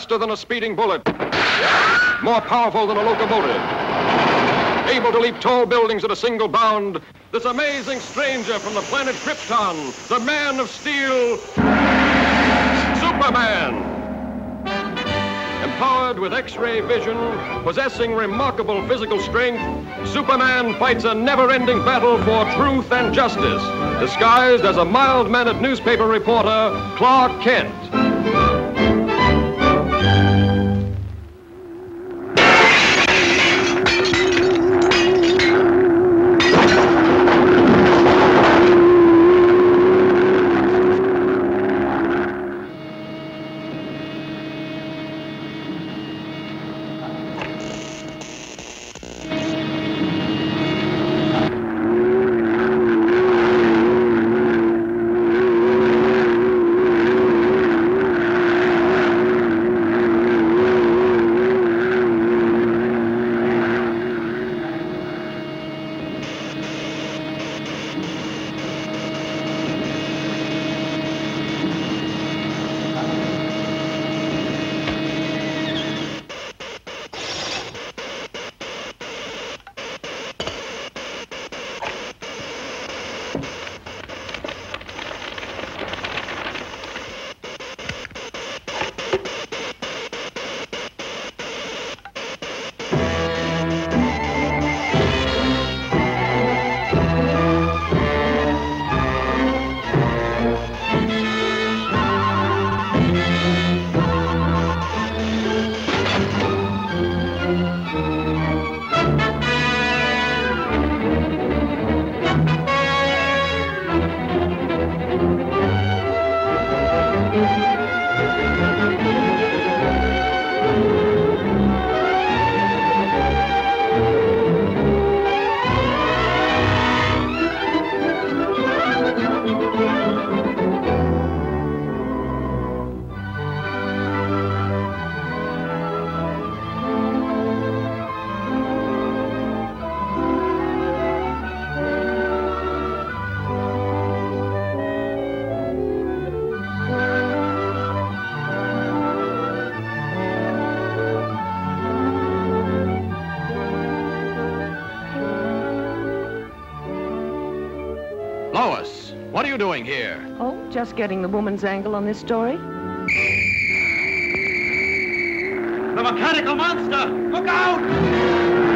faster than a speeding bullet, more powerful than a locomotive, able to leap tall buildings at a single bound, this amazing stranger from the planet Krypton, the Man of Steel, Superman. Empowered with X-ray vision, possessing remarkable physical strength, Superman fights a never-ending battle for truth and justice, disguised as a mild-mannered newspaper reporter, Clark Kent. Lois, what are you doing here? Oh, just getting the woman's angle on this story. The mechanical monster! Look out!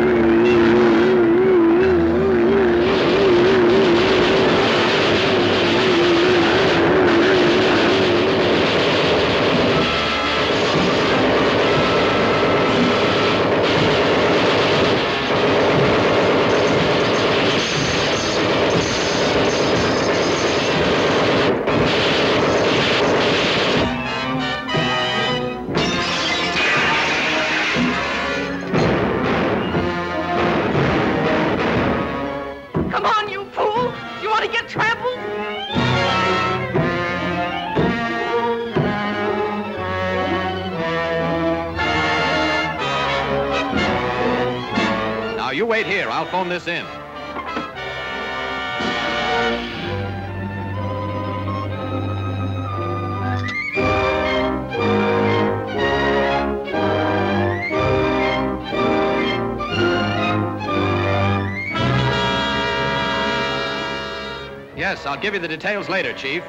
Now, you wait here. I'll phone this in. Yes, I'll give you the details later, Chief.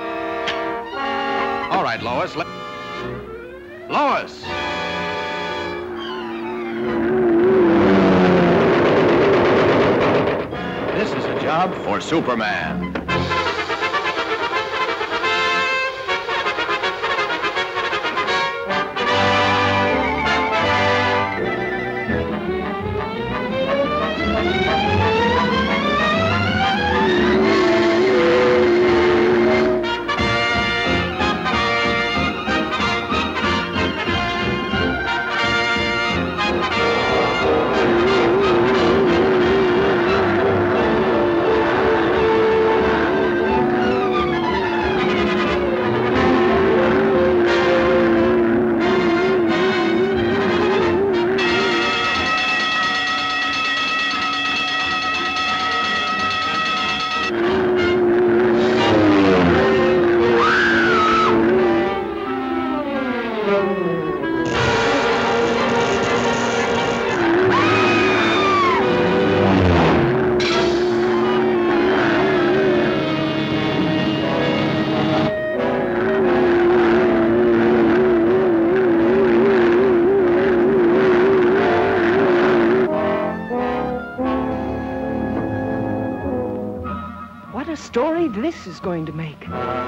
All right, Lois. Lois! This is a job for Superman. a story this is going to make.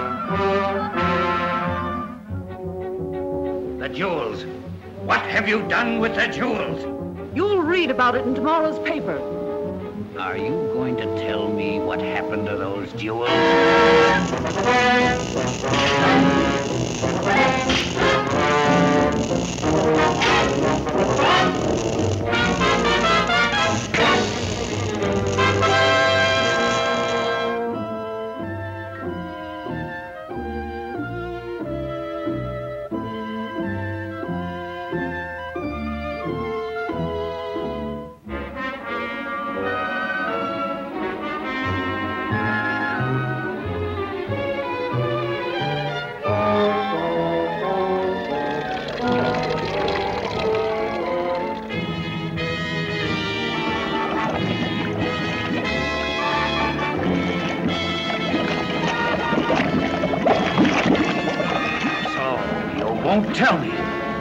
The jewels. What have you done with the jewels? You'll read about it in tomorrow's paper. Are you going to tell me what happened to those jewels? Won't tell me.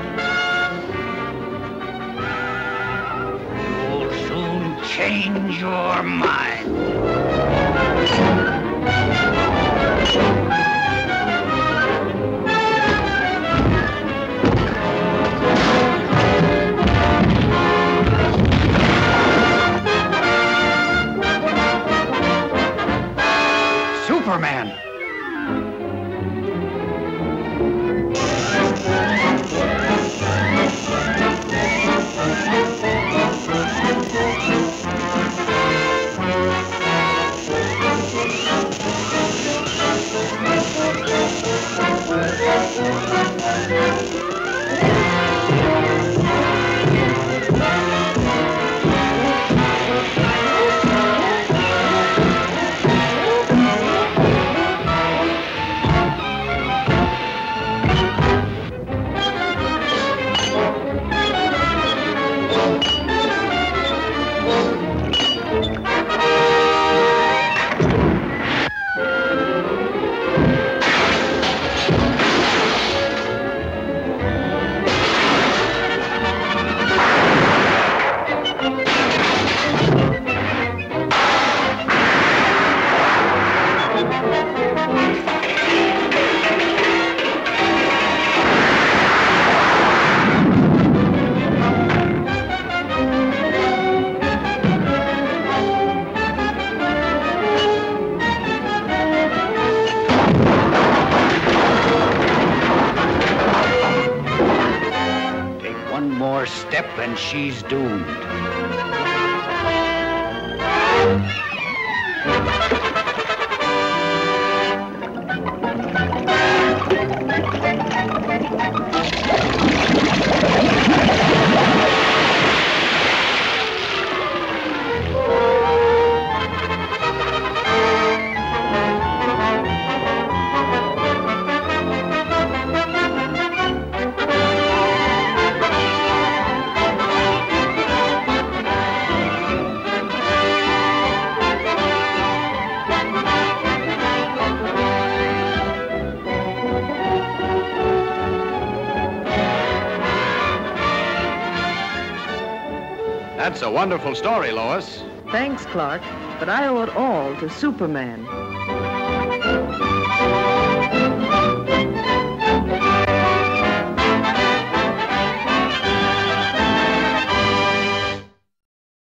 You'll soon change your mind. Superman! Step and she's doomed. That's a wonderful story, Lois. Thanks, Clark, but I owe it all to Superman.